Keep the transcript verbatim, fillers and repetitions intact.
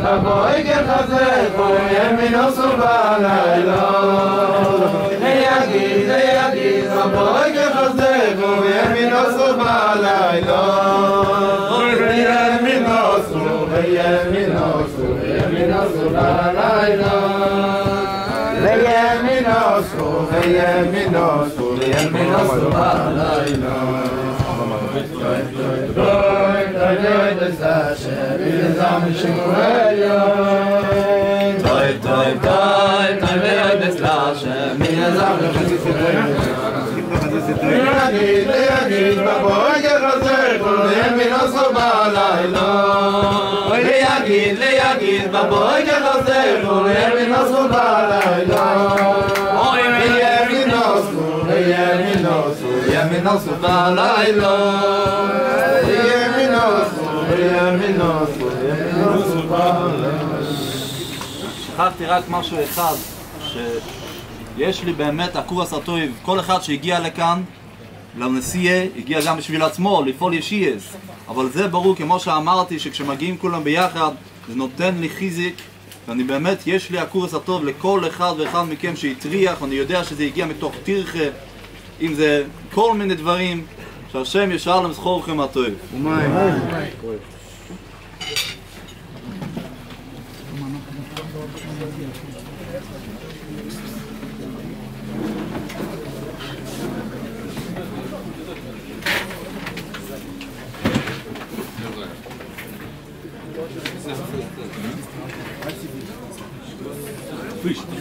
בבוקר חזק וימינו בלילה ליגיד ליגיד בבוקר חזק וימינו בלילה וימינו וימינו וימינו בלילה וימינו וימינו וימינו בלילה Doi, doi, doi, das Hashem, wir sammeln Shmuel. Doi, doi, doi, doi, doi, das Hashem, wir sammeln Shmuel. Yagid, yagid, b'boker chazek, וימינו בלילה. Yagid, yagid, b'boker chazek, וימינו בלילה. וימינו, וימינו, וימינו בלילה. שכחתי רק משהו אחד, שיש לי באמת הקורס הטוב, כל אחד שהגיע לכאן, לנסיעה, הגיע גם בשביל עצמו, לפעול ישייס, אבל זה ברור, כמו שאמרתי, שכשמגיעים כולם ביחד, זה נותן לי חיזיק, ואני באמת, יש לי הקורס הטוב לכל אחד ואחד מכם שהטריח, ואני יודע שזה הגיע מתוך תרחה, אם זה כל מיני דברים, שהשם ישאר למזכורכם הטוב. Слышь,